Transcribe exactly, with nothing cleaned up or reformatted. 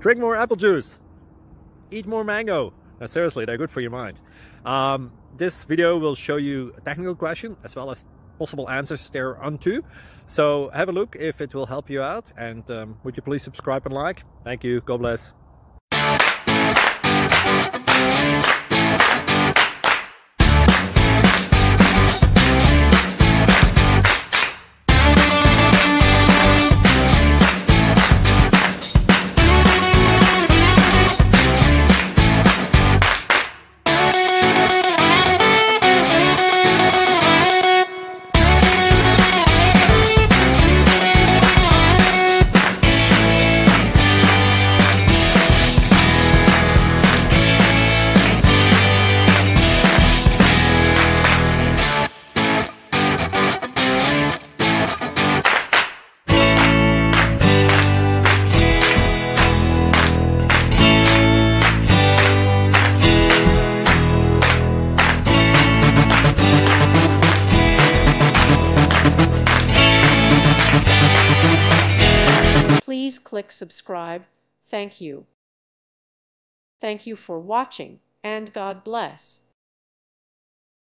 Drink more apple juice. Eat more mango. No, seriously, they're good for your mind. Um, this video will show you a technical question as well as possible answers thereunto. So have a look if it will help you out, and um, would you please subscribe and like? Thank you. God bless. Please click subscribe. Thank you. Thank you for watching, and God bless.